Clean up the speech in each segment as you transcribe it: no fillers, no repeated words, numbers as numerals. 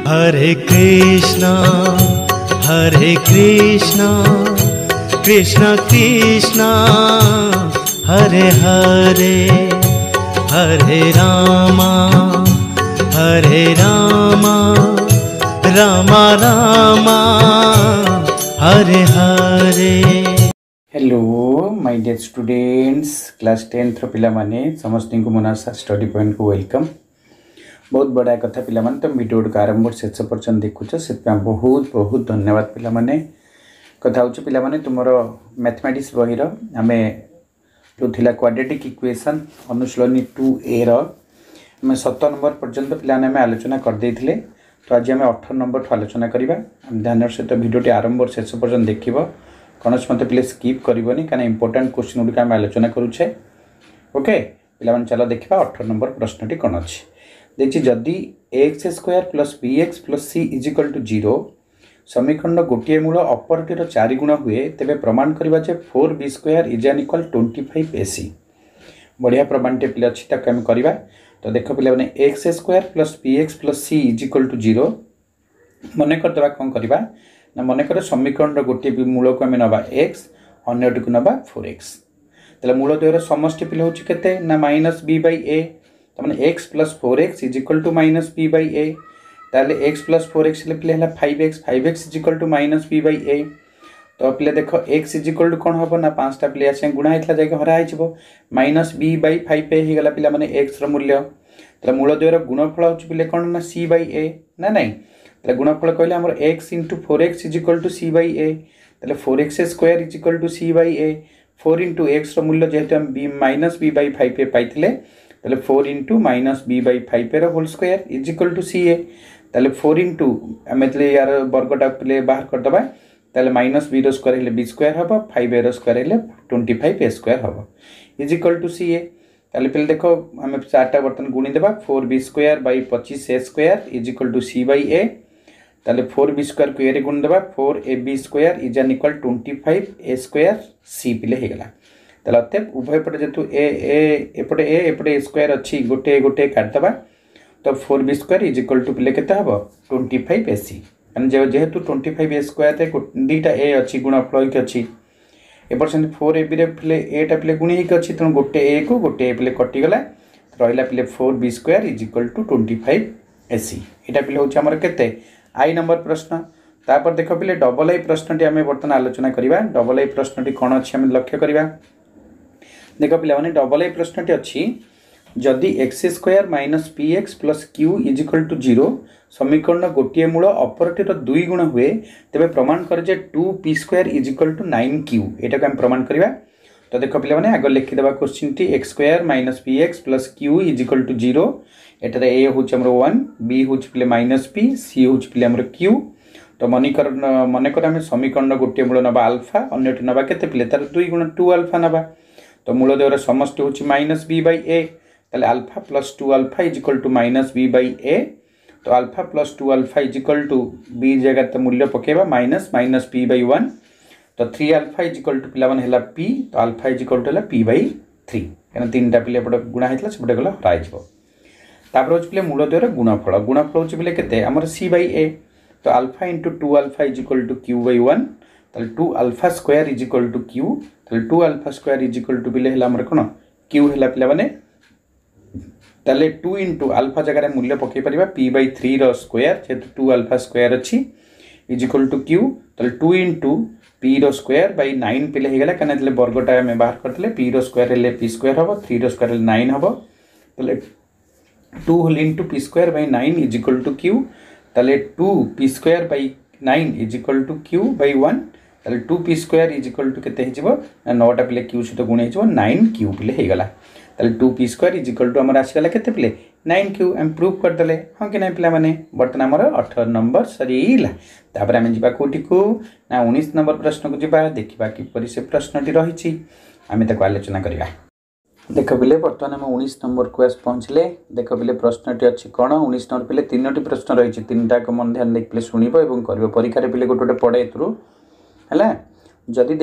Hare Krishna Krishna Krishna Hare Hare Hare Rama Ram Ram Hare Hare. Hello my dear students class 10 पिला माने समस्त को मोनासा स्टडी पॉइंट को वेलकम। बहुत बड़ा कथा पिला माने तुम वीडियो को आरंभ शेष पर्यंत देखुच से बहुत बहुत धन्यवाद पिला माने। कथा हो पिला माने तुमरो मैथमेटिक्स बही आमे जो थिला क्वाड्रेटिक इक्वेशन अनुशीलनी 2a आम 7 नंबर पर्यंत पिला ने आलोचना कर देथिले। तो आज आम 18 नंबर आलोचना करवा। ध्यान सहित वीडियो आरंभ शेष पर्यंत देखिबो। कौनस मत प्लीज स्किप करनी क्या इंपोर्टेंट क्वेश्चन गुड़िक आम आलोचना करुचे। ओके पिला चलो देखा 18 नंबर प्रश्नटी कौन अच्छी देखिए। जदि x square plus b x plus c is equal to 0 समीकरण गोटे मूल अपरटीर 4 गुण हुए तेरे प्रमाण करवा जे 4b square is N equal 25ac। बढ़िया प्रमाणटे पिले अच्छी ताकि आम करवा। तो देख पे x square plus b x plus c is equal to 0 मन करदे कौन करवा ना मनकर समीकरण गोटे मूल को आम नवा एक्स अन्यटी को नवा 4x। तेल मूल द्वयर समष्टि पिले होते ना माइनस बी बै ए तमें x plus 4x is equal to minus b by a. ताले एक्स प्लस 4x पिले है 5x is equal to minus b by a. तो पिले देख एक्स इज इक्वल टू कौन हम ना 5टा पिले आसे गुणा होता जाए हरा हो माइनस बी बै 5a होगा पिला माने एक्स रूल्य। तेल मूल द्वयर गुणफल हो पिले कौन ना सी बै ए ना नाई। गुणफल कहले आम x into 4x is equal to c by a. तेल 4x square is equal to c by a. 4 into x मूल्य जेहेतु आम माइनस बी बै 5a पाइले तेल 4 इंटू minus b by 5a whole square is equal to c a. तेल 4 into आम यार वर्गटा पे बाहर करदे तेल माइनस बी स्क्वायर है बी स्क्वायर हम 5a स्क्वायर है 25a स्क्वायर हम is equal to c a. ताले पे देख आम 4टा बर्तन गुणीदेवा 4b square by 25a square is equal to c by a. ताले 4b स्क्वायर को ए गुणीदेवा 4ab square is N equal 25a square c पिले होगा। ताले अतएव उभय पटे जेतु एपटे स्क्वायर अच्छी गोटे गोटे काटदे तो 4b square is equal to पिले केते हबो 25ac। जेहेतु 25a स्क्वायर दीटा ए अच्छी गुणफल अच्छी एपर से 4ab पिले एटा पिले गुणी होकर अच्छी तेणु गोटे ए को गोटे ए पिले कटिगला रहा पिले 4b square is equal to 25ac। यहाँ पिले हूँ आमर केते आई नंबर प्रश्न। तापर देख पिले डबल आई प्रश्नटी आम बर्तमान आलोचना करवा। डबल आई प्रश्नटी कौन अच्छी आम लक्ष्य करवा। देख पे डबल आई प्रश्नटी अच्छी जदि x square minus p x plus Q is equal to 0 समीकरण गोटे मूल अपरटीर 2 गुण हुए तेरे प्रमाण कर 2p square is equal to 9q। यहाँ आम प्रमाण करवा। तो देख पे आग लिखिदेवा क्वेश्चन टी x square minus p x plus Q is equal to 0। एटार ए हूँ 1 बी हूँ पे माइनस पी सी हूँ पे आम क्यू। तो मनकर आम समीकरण गोटे मूल नवा आल्फा अन्यटी नवा के तार 2 गुण 2 अल्फा नवा। तो मूल द्वयर समष्टि हूँ माइनस बी बै ए। ताले alpha plus 2 alpha is equal to minus b by a. तो alpha plus 2 alpha is equal to b जगह तो मूल्य पकेबा माइनस माइनस पी बै 1। तो 3 अल्फा इज इक्वल टू पिला है पी तो alpha is equal to p by 3 क्या 3टा पिले गुणा होता है गला हर हो पे मूल द्वयर गुणफल हो पे आमर सी बै ए। तो alpha into 2 alpha is equal to q by 1 ताले 2 alpha square is equal to q. ताले 2 alpha square is equal to पिले आमर कौन क्यू है पिला माने ताले 2 इंटू अल्फा जगह मूल्य पकई पार पी बै 3 स्क्वायर जेहेतु 2 अल्फा स्क्वायर अच्छी इज इक्वल टू क्यू। ताले 2 इंटू पी स्क्वायर बै 9 पिले होगा क्या वर्गटा आम बाहर करते पी स्क्वायर है पी स्क्वायर हम 3 स्क्वायर 9 हम ताले 2 whole into p square by 9 is equal to q. ताले 2 p square by 9 is equal to q by 1 ताले 2p square is equal to केते हो 9टा पिले क्यू सहित गुण हो 9q पिले होगा। ताले 2p square is equal to आमर आसगला केते पिले 9q आम प्रूव करदे हाँ कि नहीं पिला माने। बर्तमान आमर 18 नंबर सरीला। तापर आम जा कौटी को ना 19 नंबर प्रश्न को जा देखा किपर से प्रश्नटी रही आम ताको आलोचना करवा। देख पिले बर्तमान आम 19 नंबर को आस पहुँचले। देख पिले प्रश्नटी अच्छी कौन 19 नंबर पिले 3टी प्रश्न रही 3टा मन ध्यान देख पिले शुणव और कर परीक्षा पिले गोटे गोटे पढ़े है जदि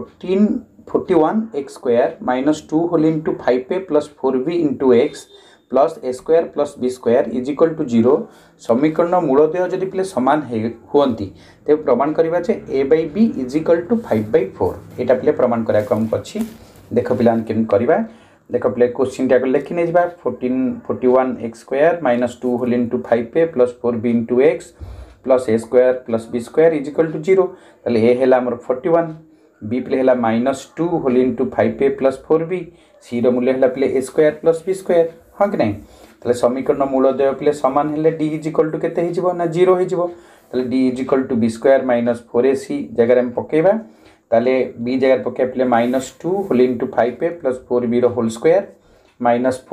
41 x square minus 2 whole into 5a plus 4b into x plus a square plus B square is equal to 0 समीकरण मूलदेय जदि पिले समान हुअंती तेज प्रमाण करवा a by b is equal to 5/4 यहाँ पिले प्रमाण करा आमको अच्छी देख पिला केमी करवा देख पिले क्वेश्चन टाक लिखी नहीं 41 x square minus 2 whole into 5a plus 4b into x plus a square plus B square is equal to 0 ताले ए है 41 बी पिले है minus 2 whole into 5a plus 4b c रूल्य है पिले a square plus B square हाँ कि नहीं ताले समीकरण मूलदय पिले सामान हेले डी इज इक्वल टू केते हो ना 0 हो ताले D is equal to b square minus 4ac जगह में पकेबा ताले बी जगह पके पिले minus 2 whole into 5a plus 4b whole square minus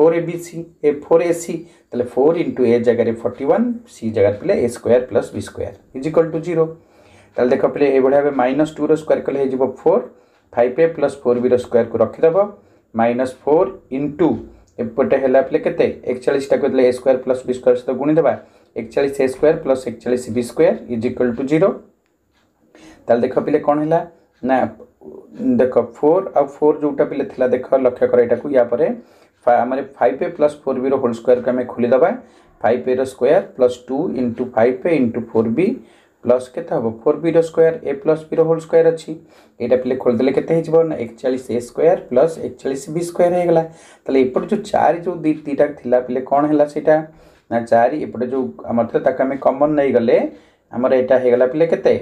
4ac ताले 4 इंटू ए जगह 41 सी जगह पिले a square plus B square is equal to 0 ताले देख पिले ए भाव माइनस 2 स्क्वायर कले हो 4 5a प्लस 4b स्क्वायर को रखिदेव माइनस 4 इंटू एपटे है पे के 41 टाक a square plus B square सहित गुणीदेवा 41 ए square plus 41 B square is equal to 0 ताल देख पे कौन है ना देख 4 आ 4 जोटा पे थिला देख लक्ष्य कर यहाँ या पर आम 5a plus 4b whole square को आम खोलीदेवा 5a square plus 2 into 5a into 4b plus के 4b square a plus B whole square अच्छी यहाँ पे खोलदे के 41 ए स्क्वायर प्लस 41 बी स्क्वायर होगा ताले एपटे जो 4 जो दीटा थिला पे कौन है सीटा ना 4 एपटे जो आम आम कमन नहीं गले आमर यहाँ होगा पे के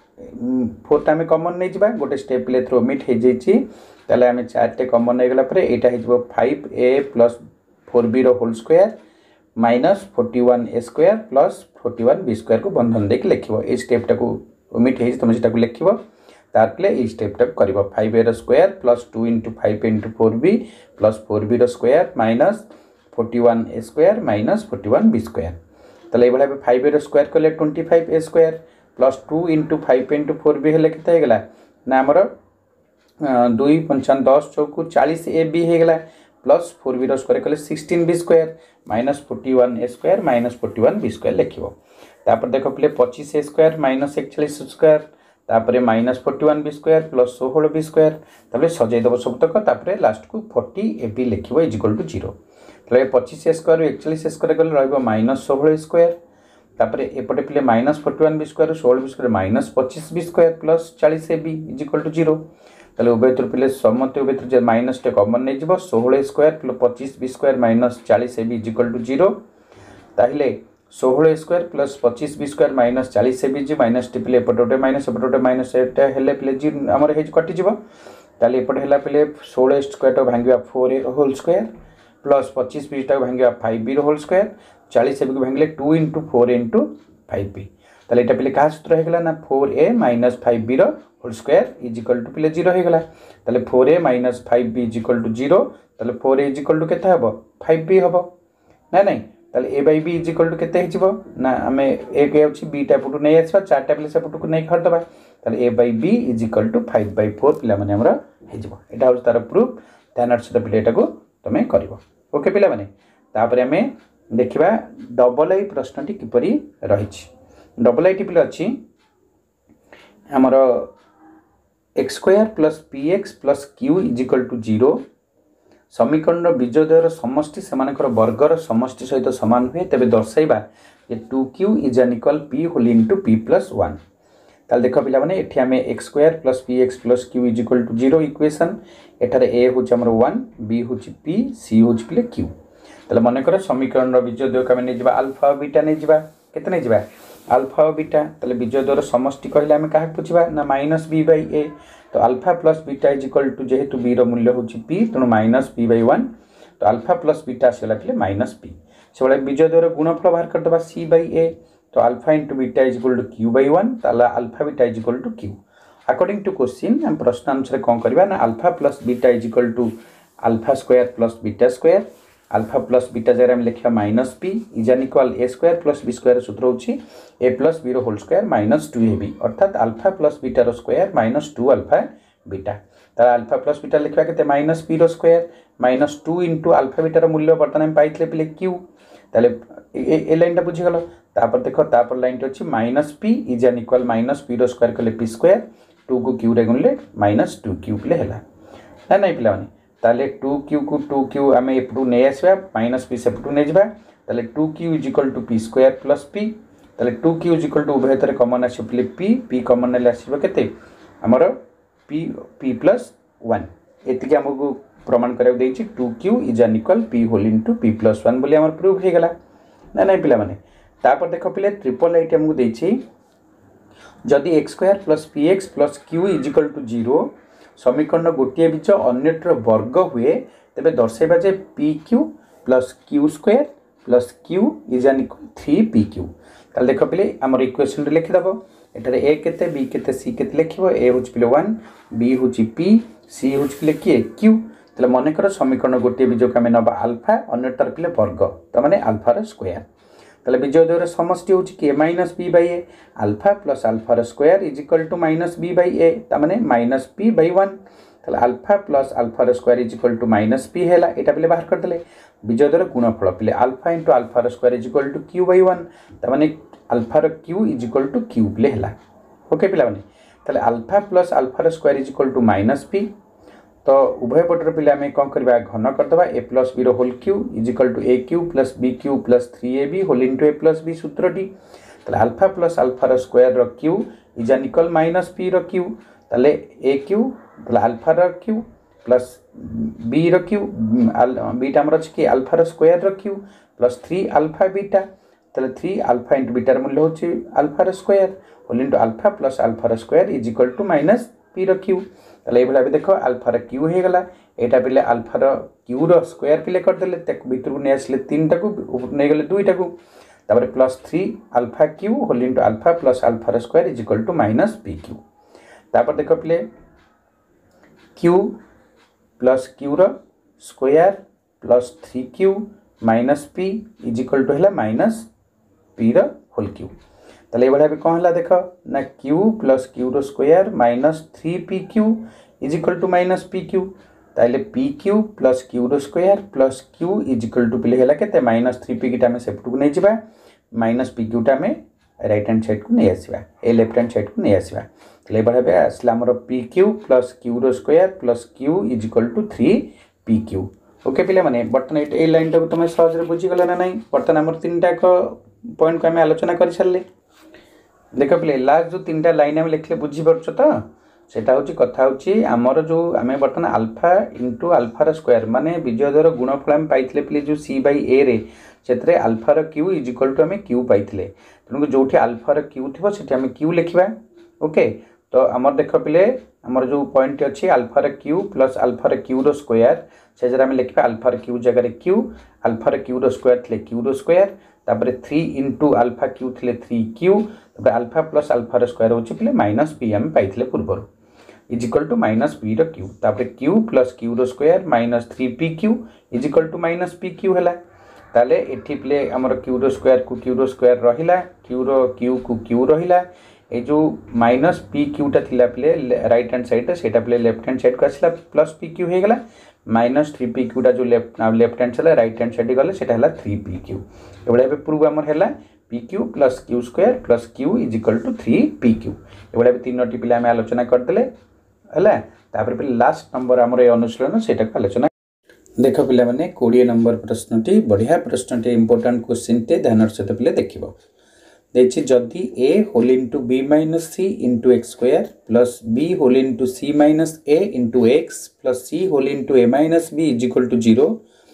4 आम कमन नहीं जा गोटे स्टेप पे थ्रो ओमिट हो जाए आम 4 कमन नहीं गला यहाँ हो 5a plus 4b whole square minus 41 ए स्क्वायर प्लस 41 बी स्क्वायर को बंधन देख लिख ये स्टेपटा को ओमिट हो तुम से लिख तार ये स्टेपटा कर 5a square plus 2 into 5a into 4b plus 4b square minus 41 ए स्क्वायर माइनस 41 बी स्क्वायर ताले ये 5a स्क्वायर कले 25 A square plus 2 into 5a into 4b हेल्ले के ना आमर 2 5 10 चौकू 40 ए बी होगा प्लस 4b स्क्वायर कले 16 बी स्क्वायर माइनस 41 ए स्क्वायर माइनस 41 बी स्क्वायर लिखो तापर देख पे 25 ए स्क्वायर माइनस 41 स्क्वायर तापर minus 41 B square plus 16 B square तापर सजाईदेव सबतक तापर लास्ट को 40 ए बी लिखो इज इक्वल टू 0 ताले 25 ए स्क्वायर 41 ए स्क्वायर कले रहिबो माइनस 16 ए स्क्वायर तापर एपटे पे minus 41 B square 16 B square minus 25 B square plus 40 A B is equal to 0 ताले उभय पे समस्त उभय माइनस टे कमन नहीं जीव 16 square plus 25 B square minus 40 A B is equal to 0 ताहले 16 square plus 25 B square minus 40 A B जी माइनस टी पे एपटे माइनस एटा हेले पे जी आमर हे कटिଯିव ताले एपटे हेला पे 16 स्क्वायर टाक भांगिबा 4a whole square plus 25 B टाक भांगिबा 5b whole square 40 A B को भांगिले 2 इंटू 4a इंटू 5b ताले एटा पे क्या सूत्र होगा ना 4a minus 5b whole square is equal to पे 0 होगा ताले 4a minus 5b is equal to 0 ताले 4a इज इक्वल टू केते हबो 5b हबो ना नहीं ताले a by b is equal to केते हिजबो ना हमें a के अछि b टा पुटु नै आछबा 4 टा प्ले से पुटु को नै खर दबा ताले a by b is equal to 5/4 पिला माने हमरा हिजबो एटा हो तार प्रूफ ध्यान से पिला एटा को तमे करबो ओके पिला माने तापर हमें देखिबा डबल आई प्रश्नटी किपरि रहिछि डबल आई टिपले अछि हमर X square plus P x plus Q is equal to 0 समीकरण बीजद्वयर समष्टि सेमानकर वर्गर समष्टि सहित समान हुए तेबे दर्शाइबा जे 2q is N equal p whole into p plus 1 ताल देख पिला माने एठी हमें x square plus px plus q is equal to 0 equation एठारे a होच हमर 1 b होच p c होच प्ले q ताले माने कर समीकरण बीजद्वय का नै जिबा अल्फा बीटा नै जिबा केते नै जिबा अल्फा और बीटा ताले बीजद्वयर समष्टि कहले आम क्या बुझा ना माइनस बी बाई ए तो alpha plus beta is equal to जेहेतु बी रूल्य हूँ पी तेणु माइनस बी बाई 1 तो अल्फा प्लस बीटा आसला पे माइनस पी से भाई बीजद्वयर गुणफल बाहर करदे सी बाई ए तो alpha into beta is equal to Q by 1 ताला alpha beta is equal to Q according to question हम प्रश्न अनुसार कौन करवा ना alpha plus beta is equal to alpha square plus beta square alpha plus beta जगह में लिखा minus P is N equal A square plus B square सूत्र होची ए plus B whole square minus 2 A B अर्थात alpha plus beta square minus 2 alpha beta तार alpha plus beta लिखा के minus B square minus 2 into alpha बीटार मूल्य बर्तमान पाइले पे क्यू ताले ए लाइन बुझीगल तापर देख तापर लाइन अच्छी minus P is N equal minus B square कले पी स्क्वायर 2 को क्यू रे गुणले माइनस 2 क्यू पे है ना नहीं पिला ताले 2q को 2q आम एपटू नहीं आसवा माइनस पी सेपटू नहीं जावा ताले 2q is equal to P square plus P ताले 2q इज इक्वल टू उभय थरे कॉमन आसले पी कॉमन नेले आसीबो केते हमर p प्लस 1 एतिके हमको प्रमाण करा देछि 2q is N equal p whole into p plus 1 बोली हमर प्रूफ हे गला ना नहीं पिला माने तापर देखो पिले ट्रिपल आइट हमको देछि जदि x square plus P x plus Q is equal to 0 समीकरण गोटे बीच अन्यटर वर्ग हुए तेबे दर्शाइबा जे P cube plus Q square plus Q is N equal 3pq ताले देखो पिले हमर इक्वेशन रे लिखि दबो एटारे a केते b केते c केते लिखिबो a होच पिले 1 b होच p c होच पिले के q ताले माने कर समीकरण गोटे बीज का नबा अल्फा अन्यटर पिले वर्ग त माने अल्फा र स्क्वायर ताले बीज द्वारा समष्टि होच के minus b by a alpha plus alpha र square is equal to minus b by a त माने माइनस p बाय 1 ताले अल्फा प्लस अल्फा र square is equal to minus p हैला एटा पिले बाहर कर देले बीज द्वारा गुणफल पिले अल्फा इनटू अल्फा र square is equal to q by 1 त माने अल्फा र q is equal to q पिले हैला ओके पिला माने ताले अल्फा प्लस अल्फा र square is equal to minus p तो उभय पटर पिले आम कौन करवा घन करदे ए प्लस बी रोल cube is equal to A cube plus B cube plus 3ab whole into A plus B सूत्रटी ताले अल्फा प्लस अल्फा र स्क्वायर र cube is N equal minus P र क्यू ताले ए क्यू ताले alpha र cube plus B र cube beta हमर अछि कि अल्फा र स्क्वायर र क्यू प्लस 3 अल्फा बीटा ताले 3 अल्फा इंटू बीटा मूल्य होछि अल्फा र square whole into alpha plus alpha र square is equal to minus P र क्यू ताले ए भला भी देखो अल्फा र क्यू हे गला एटा पिले अल्फा र क्यू र स्क्वायर पिले कर देले तक भीतर को नै आसले 3 टा को नै गले 2 टा को तापर plus 3 alpha cube whole into alpha plus alpha र square is equal to minus P cube तापर देखो पिले क्यू प्लस क्यू र स्क्वायर प्लस 3q minus p is equal to हैला माइनस p र होल क्यू ताले बड़ा भी कौन हला देखो ना q प्लस q रो square minus 3pq is equal to minus pq ताले pq प्लस q रो square plus q is equal to पिले हला केते माइनस 3p किटा में सेपटू को नै जिबा माइनस pq टा में राइट हैंड साइड को नै आसीबा ए लेफ्ट हैंड साइड को नै आसीबा ताले बड़ा बे असला हमर pq प्लस q रो square plus q is equal to 3pq okay पिले माने बर्तन ए लाइन टा को तुम सहज रे बुझी गला ना नहीं बर्तन हमर तीनटा को पॉइंट को हम आलोचना कर छले देख पे लास्ट जो 3टा लाइन आम लिखले बुझी पार्छ तो सेटा होची कथा होची आमर जो आम बर्तमान अल्फा इंटू अल्फा र स्क्वायर माने विजय द्वारा गुणफल आम पाइथिले पिले जो c बाय a रे सेतरे अल्फा र q इज इक्वल टू आम q पाइथिले तनु जोठी अल्फा र q थिबो सेठी आम q लिखिबा ओके तो आमर देख पिले आमर जो पॉइंट अछि अल्फा र q प्लस अल्फा र q रो स्क्वायर से जरा आम लिखिबा अल्फा र q जगह रे q अल्फा र q रो स्क्वायर थिले q रो स्क्वायर तापर 3 इंटू अल्फा क्यू थिले 3q तापर अल्फा प्लस अल्फा र स्क्वायर होछि पिले माइनस p आम पाइथिले पूर्व is equal to minus p र q तापर q प्लस q रो square minus 3pq is equal to minus pq हैला ताले एठी पिले हमर q रो स्क्वायर को q रो स्क्वायर रहिला q रो q को q रहिला ए जो माइनस pq टा थिला पिले राइट हैंड साइड रे सेटा पिले लेफ्ट हैंड साइड को आसला प्लस pq हे गेला माइनस 3pq टा जो left hand side right hand side गले सेटा हला 3pq एबडा पे प्रूफ हमर हला pq plus q square plus q is equal to 3pq एबडा पे तीनोटी पिले हम आलोचना कर देले हला तापर पे लास्ट नंबर हमर ए अनुशीलन सेटा को आलोचना देखो पिले माने 20 नंबर प्रश्नटी बढ़िया प्रश्नटी इंपोर्टेंट क्वेश्चन टे ध्यान सहित पिले देखिबो देखि जदि a whole into b minus c into x square plus b whole into c minus a into x plus c whole into a minus b is equal to 0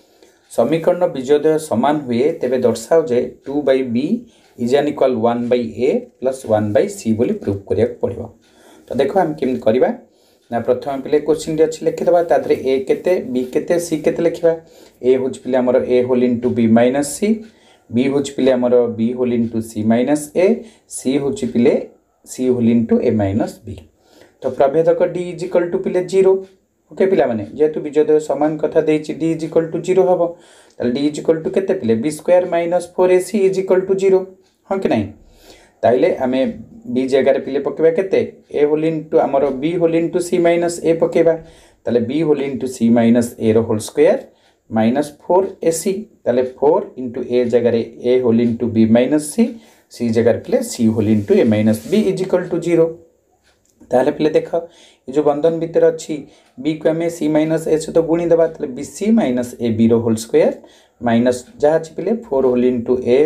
समीकरण बीजोदय समान हुए तेबे दर्शाओ जे 2 by b is N equal 1 by a plus 1 by c बोली proof करिया पड़िबो तो देखो हम केम करबा ना प्रथम पिले क्वेश्चन डी अछि लिखि दबा तादरे a केते b केते c केते लिखिबा a होच पिले हमर a whole into b minus c b होच पिले हमर b whole into c minus a c होच पिले c whole into a minus b तो प्रभेदक d इज इक्वल टू पिले 0 ओके पिला माने जेतु बीजोदय समान कथा देछि d इज इक्वल टू 0 हबो ताले d इज इक्वल टू केते पिले b square minus 4ac is equal to 0 हां कि नहीं ताइले हमें b जगह रे पिले पकेबा केते a होल इनटू हमर b whole into c minus a पकेबा ताले b whole into c minus a रो होल स्क्वायर माइनस 4ac ताले 4 इंटू a जगह रे a whole into b minus c जगह पिले c whole into a minus b is equal to 0 ताहले पिले देख ये जो बंधन भितर अच्छी बी को आम सी माइनस ए सहित गुणी देवा बी सी माइनस ए बी रोल स्क्वायर माइनस जहाँ अच्छी पिले 4 whole into A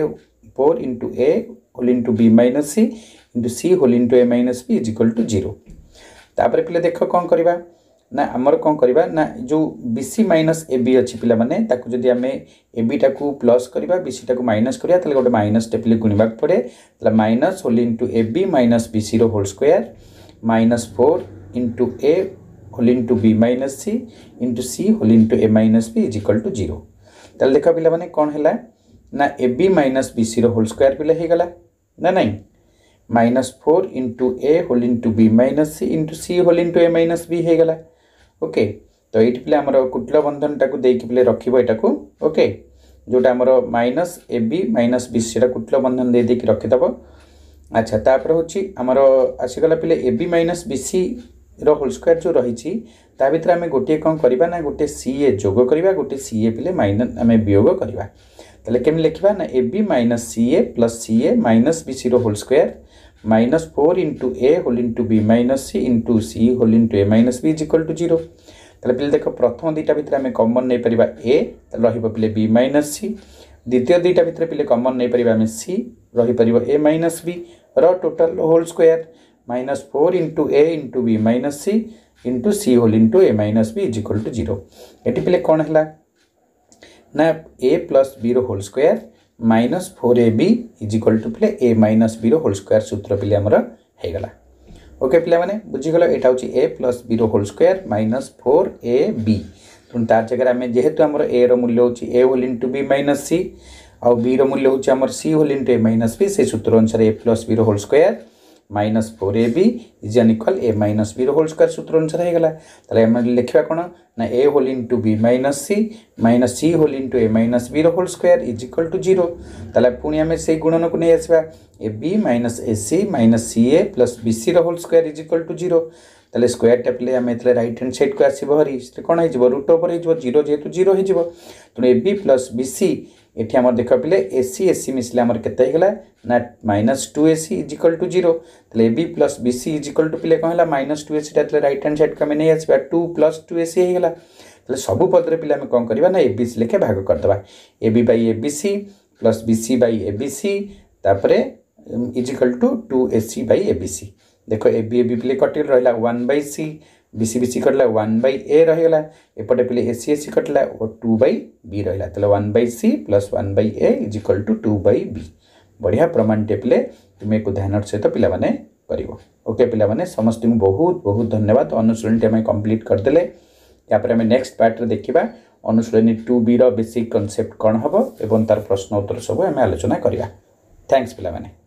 whole into B minus C into C whole into A minus B is equal to 0 तापर पिले देख कौन करवा ना आमर कौन करवा ना जो बी सी माइनस ए बी अच्छी पिला माने ताकू जदि आम ए बी टाकू प्लस करवा बी सी टाकू माइनस करवा ताले गोटे माइनस टे पिले गुणवा पड़े ताले minus whole into a b minus b c whole square minus 4 into A whole into B minus C into C whole into A minus B is equal to 0 ताले देख पिला माने कौन है ना a b minus b c whole square पिले हो गला ना नहीं -4 इंटू ए होल इंटू बी माइनस सी इंटू सी होल इंटू ए माइनस बी हो गला ओके तो ये पिले आमर कुटिल बंधन टाक पिले रखिबो एटा को ओके जोटा आमर माइनस ए बी माइनस बी सी कुटिल बंधन दे देकी रखिदब अच्छा तापर होची आमर आसीगला पिले a b minus b c whole square जो रही ता भीतर आम गोटे कौन करवा ना गोटे सी ए जोग करवा गोटे सी ए पिले माइनस आम वियोग करवा ताले केम लिखा ना a b minus c a plus c a minus b c whole square -4 into A whole into B minus C into C whole into A minus B is equal to 0 ताले पिले देख प्रथम दुईटा भितर आम कमन नहीं पारिबा ए रहिबो पिले बी माइनस सी द्वितीय दुईटा भितर पिले कमन नहीं पारिबा आम सी रही परिबो ए माइनस बी रो total whole square -4 into a into B minus C into C whole into A minus B is equal to 0 एटी पिले कौन है ना a plus B whole square -4ab is equal to पिले a minus b whole square सूत्र पिले आमर होगला okay पिला माने बुझीगल एटा होची ए plus B whole square -4ab तुम तार जगह आम जेहेतु आमर ए रो मूल्य होची a whole into B minus c आउ बी रो मूल्य होची आमर सी होल इंटू ए माइनस बी से सूत्र अनुसार a plus B whole square -4ab is N equal a minus b whole square सूत्र अनुसार होगला ताले आम लिखा कौन ना a whole into B minus c whole into A minus b whole square is equal to 0 ताले पुणी आम से गुणन को नहीं आसवा a b minus a c a plus b c whole square is equal to 0 ताले स्क्वायर टा पिले आम राइट हैंड साइड को आसब हरी कौन हो रूट ओवर हो 0 जेहेतु 0 हो तेणु a b plus b c एटी आम देख पिले एसी मिसले आमर केते होगला ना -2ac इज इक्वल टू 0 ताले a b plus b c is equal to पिले कौन है -2ac ताले राइट हैंड साइड को आम नहीं आसवा 2 + 2ac होगला ताले सबु पदरे पिले आम कौन करवा ना ए बी सी लेखे भाग करदबा a b by a b c plus b c by a b c तापरे is equal to 2ac by a b c देखो ए बी पिले कटिल रहा 1/c बी सी कटला 1/a रहीगला एपटे पिले एसी कटला 2/b रहा ताले 1/c plus 1/a is equal to 2/b बढ़िया प्रमाण टे पिले तुम्हें को ध्यान सहित पिला माने करिवो ओके पिला माने समस्त बहुत बहुत धन्यवाद अनुशीलन टे कंप्लीट करदेले यापर आम नेक्स्ट पार्ट रे देखिबा अनुशीलनी 2b रो बेसिक कांसेप्ट कौन हम एवं तार प्रश्न उत्तर सब आम आलोचना करवा थैंक्स पिला माने।